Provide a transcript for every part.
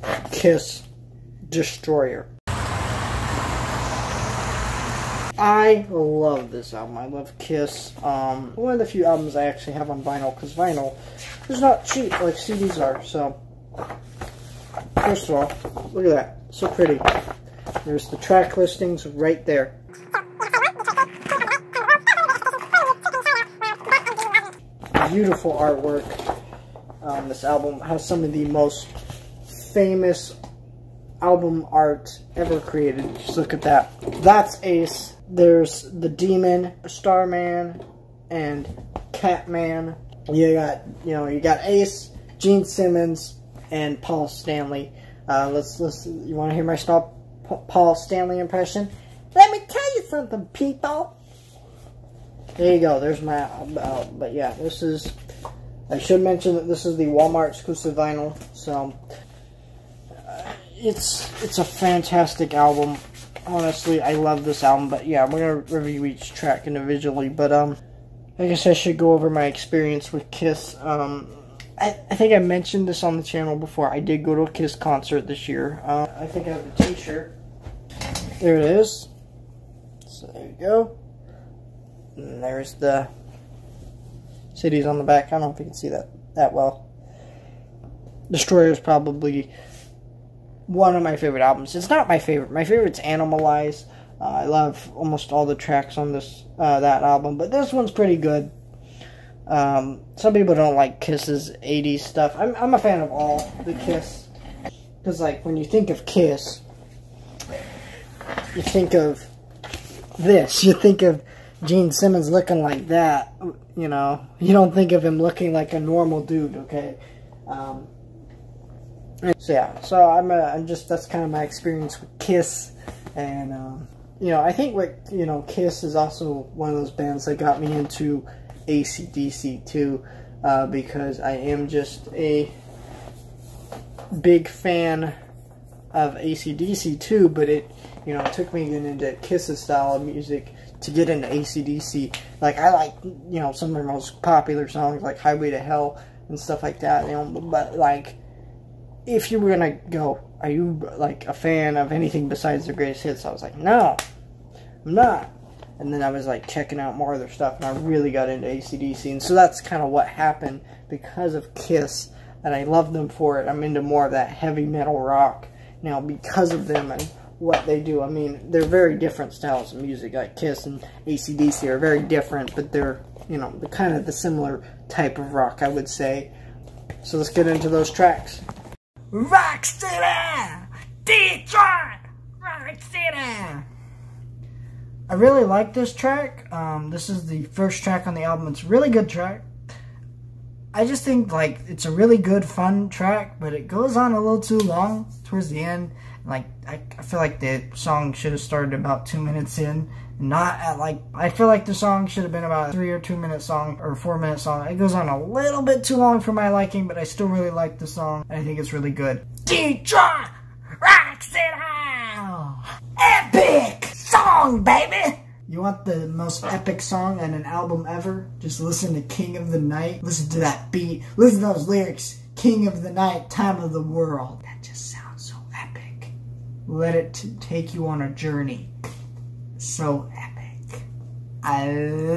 Kiss Destroyer. I love this album. I love Kiss. One of the few albums I actually have on vinyl, because vinyl is not cheap like CDs are. So, first of all, look at that. So pretty. There's the track listings right there. Beautiful artwork. This album has some of the most famous album art ever created. Just look at that. That's Ace. There's the Demon, Starman, and Catman. You got Ace, Gene Simmons, and Paul Stanley. You want to hear my Paul Stanley impression? Let me tell you something, people. There you go. There's my but yeah, this is. I should mention that this is the Walmart exclusive vinyl. So it's a fantastic album. Honestly, I love this album. But yeah, I'm gonna review each track individually. But I guess I should go over my experience with Kiss. I think I mentioned this on the channel before. I did go to a Kiss concert this year. I think I have a t-shirt. There it is. So there you go. And there's the CDs on the back. I don't know if you can see that well. Destroyer is probably one of my favorite albums. It's not my favorite. My favorite's Animalize. I love almost all the tracks on that album, but this one's pretty good. Some people don't like Kiss's 80s stuff. I'm a fan of all the Kiss. Because, like, when you think of Kiss, you think of this. You think of Gene Simmons looking like that. You know, you don't think of him looking like a normal dude, okay? So yeah, that's kind of my experience with Kiss. And, I think Kiss is also one of those bands that got me into AC/DC too, because I am just a big fan of AC/DC too, but it took me getting into Kiss's style of music to get into AC/DC. Like, I like, some of their most popular songs, like Highway to Hell and stuff like that, but, like, if you were gonna go, are you, like, a fan of anything besides their greatest hits? I was like, no, I'm not. And then I was, like, checking out more of their stuff, and I really got into AC/DC, and so that's kind of what happened because of Kiss, and I love them for it. I'm into more of that heavy metal rock now because of them and what they do. I mean, they're very different styles of music. Like Kiss and AC/DC are very different, but they're kind of the similar type of rock, I would say. So let's get into those tracks. Rock City! Detroit! Rock City! I really like this track. This is the first track on the album. It's a really good track. I just think, like, it's a really good, fun track, but it goes on a little too long towards the end. Like, I feel like the song should have started about 2 minutes in, not at, like, I feel like the song should have been about a 3 or 2 minute song, or 4 minute song. It goes on a little bit too long for my liking, but I still really like the song, and I think it's really good. Detroit! Rock City! Epic song, baby! You want the most epic song on an album ever? Just listen to King of the Night. Listen to that beat. Listen to those lyrics. King of the Night, time of the world. That just sounds so epic. Let it take you on a journey. So epic. I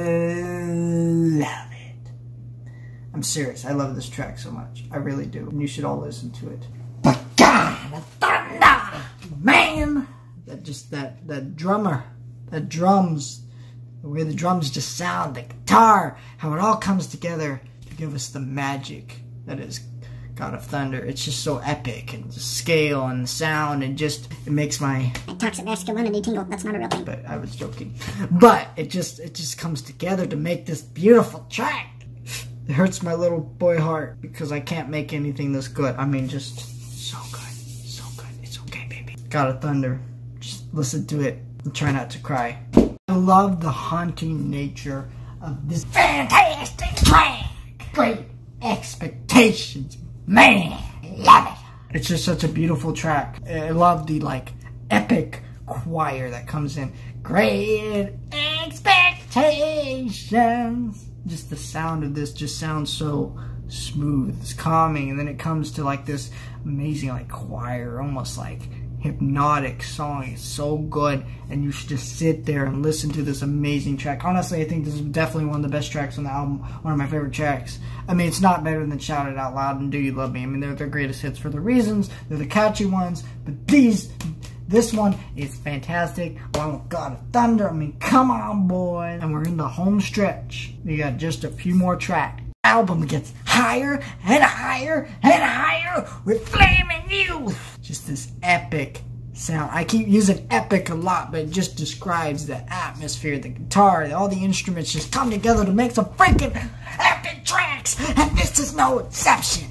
love it. I'm serious. I love this track so much. I really do. And you should all listen to it. But God, the thunder, man. That drummer. The drums, the way the drums just sound, the guitar, how it all comes together to give us the magic that is God of Thunder. It's just so epic, and the scale and the sound, and just, it makes my toxic masculinity tingle. That's not a real thing. But I was joking. But it just comes together to make this beautiful track. It hurts my little boy heart because I can't make anything this good. I mean, just so good. So good. It's okay, baby. God of Thunder. Just listen to it. Try not to cry. I love the haunting nature of this fantastic track. Great expectations, man. Love it. It's just such a beautiful track. I love the, like, epic choir that comes in. Great expectations. Just the sound of this just sounds so smooth, it's calming, and then it comes to like this amazing like choir, almost like hypnotic song. It's so good, and you should just sit there and listen to this amazing track. Honestly, I think this is definitely one of the best tracks on the album, one of my favorite tracks. I mean, it's not better than Shout It Out Loud and Do You Love Me. I mean, they're their greatest hits for the reasons, they're the catchy ones, but this one is fantastic, along with God of Thunder. I mean, come on, boy. And we're in the home stretch. We got just a few more tracks. Album gets higher and higher and higher with Flaming Youth. Just this epic sound. I keep using epic a lot, but it just describes the atmosphere, the guitar, all the instruments just come together to make some freaking epic tracks, and this is no exception.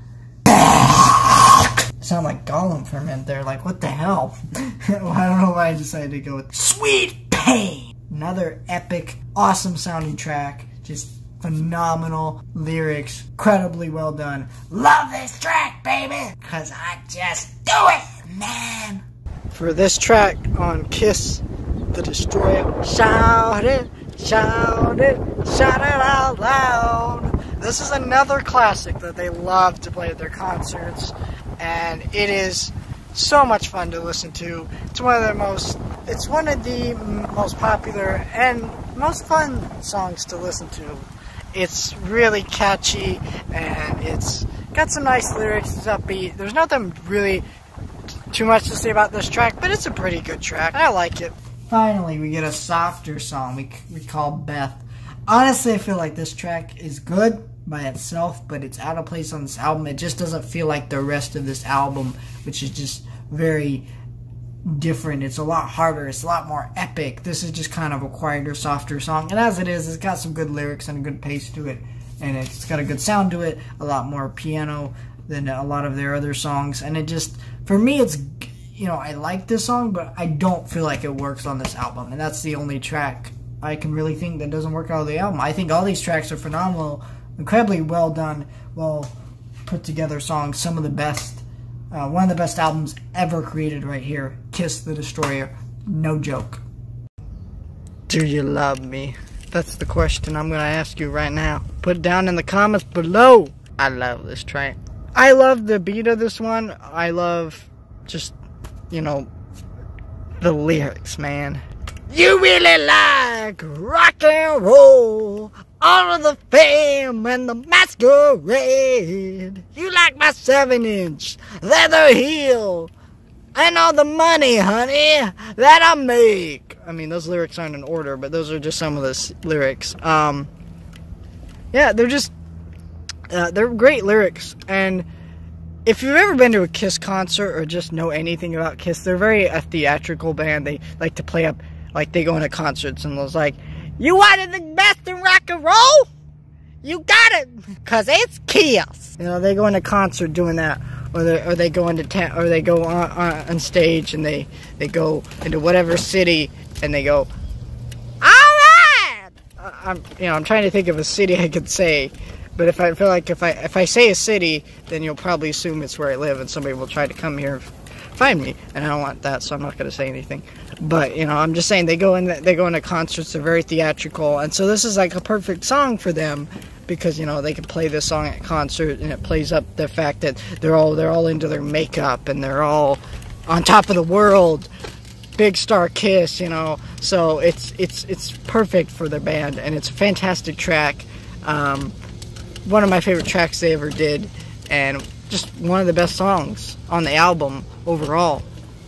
Sound like Gollum for a minute there, like what the hell? Well, I don't know why I decided to go with Sweet Pain. Another epic, awesome sounding track, just phenomenal lyrics, incredibly well done. Love this track, baby, cause I just do it, man. For this track on Kiss the Destroyer, shout it, shout it, shout it out loud. This is another classic that they love to play at their concerts, and it is so much fun to listen to. It's one of the most popular and most fun songs to listen to. It's really catchy, and it's got some nice lyrics, it's upbeat. There's nothing really too much to say about this track, but it's a pretty good track. I like it. Finally, we get a softer song we call Beth. Honestly, I feel like this track is good by itself, but it's out of place on this album. It just doesn't feel like the rest of this album, which is just very different. It's a lot harder, it's a lot more epic. This is just kind of a quieter, softer song, and as it is, it's got some good lyrics and a good pace to it, and it's got a good sound to it, a lot more piano than a lot of their other songs, and it just, for me, it's, you know, I like this song, but I don't feel like it works on this album, and that's the only track I can really think that doesn't work out of the album. I think all these tracks are phenomenal, incredibly well done, well put together songs, some of the best. One of the best albums ever created right here. Kiss the Destroyer. No joke. Do you love me? That's the question I'm going to ask you right now. Put it down in the comments below. I love this track. I love the beat of this one. I love just, you know, the lyrics, man. You really like rock and roll, all of the fame and the masquerade. You like my 7-inch leather heel and all the money, honey, that I make. I mean, those lyrics aren't in order, but those are just some of the lyrics. Yeah, they're just, they're great lyrics. And if you've ever been to a Kiss concert or just know anything about Kiss, they're very a theatrical band. They like to play up, like they go into concerts and it's like, you wanted the best in rock and roll? You got it, cause it's Kiss. You know, they go into concert doing that, or they go into or they go on stage and they go into whatever city and they go, all right. I'm trying to think of a city I could say, but if I feel like if I say a city, then you'll probably assume it's where I live and somebody will try to come here and find me, and I don't want that, so I'm not going to say anything. But, you know, I'm just saying they go into concerts, they're very theatrical, and so this is like a perfect song for them, because, you know, they can play this song at concert, and it plays up the fact that they're all into their makeup, and they're all on top of the world, big star Kiss, you know, so it's perfect for their band, and it's a fantastic track, one of my favorite tracks they ever did, and just one of the best songs on the album overall.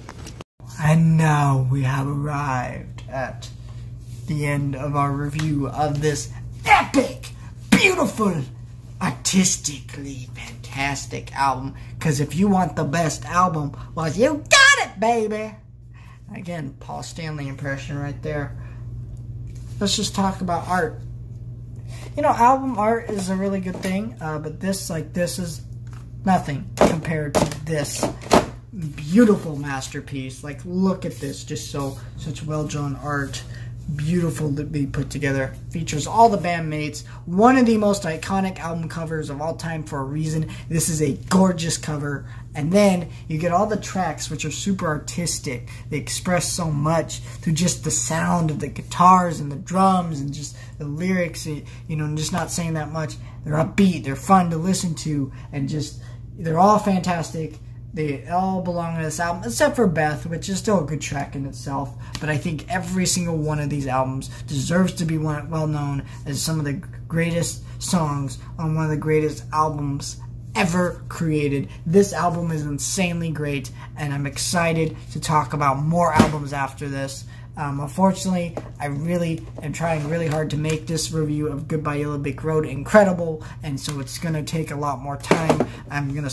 And now we have arrived at the end of our review of this epic, beautiful, artistically fantastic album. Because if you want the best album, well, you got it, baby. Again, Paul Stanley impression right there. Let's just talk about art. You know, album art is a really good thing, but this is nothing compared to this beautiful masterpiece. Like, look at this, just such well-drawn art, beautiful to be put together, features all the bandmates, one of the most iconic album covers of all time for a reason. This is a gorgeous cover, And then you get all the tracks which are super artistic. They express so much through just the sound of the guitars and the drums and just the lyrics, you know, and just not saying that much. They're upbeat, they're fun to listen to, and just, they're all fantastic. They all belong to this album, except for Beth, which is still a good track in itself. But I think every single one of these albums deserves to be well known as some of the greatest songs on one of the greatest albums ever created. This album is insanely great, and I'm excited to talk about more albums after this. Unfortunately, I really am trying really hard to make this review of Goodbye Yellow Brick Road incredible, and so it's going to take a lot more time. I'm going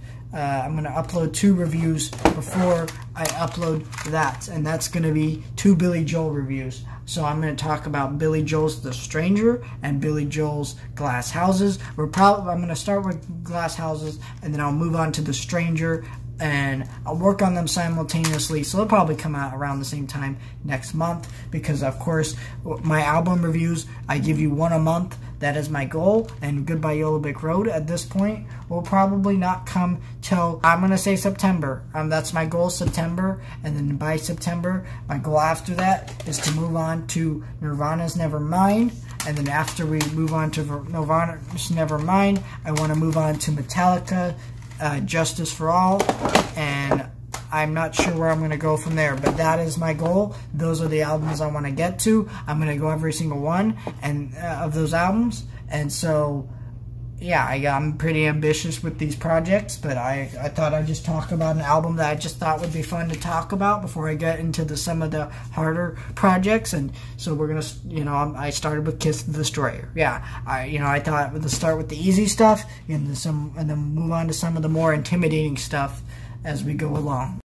to upload 2 reviews before I upload that, and that's going to be 2 Billy Joel reviews. So I'm going to talk about Billy Joel's The Stranger and Billy Joel's Glass Houses. I'm going to start with Glass Houses, and then I'll move on to The Stranger, and I'll work on them simultaneously, so they'll probably come out around the same time next month, because of course my album reviews, I give you 1 a month. That is my goal, and Goodbye Yellow Brick Road at this point will probably not come till, I'm going to say September. That's my goal, September, and then by September, my goal after that is to move on to Nirvana's Nevermind, and then after we move on to Nirvana's Nevermind, I want to move on to Metallica, Justice for All, and I'm not sure where I'm going to go from there, but that is my goal. Those are the albums I want to get to. I'm going to go every single one of those albums, and so yeah, I'm pretty ambitious with these projects, but I thought I'd just talk about an album that I just thought would be fun to talk about before I get into some of the harder projects. And so we're gonna, you know, I started with Kiss the Destroyer. Yeah, I thought we'd start with the easy stuff and then move on to some of the more intimidating stuff as we go along.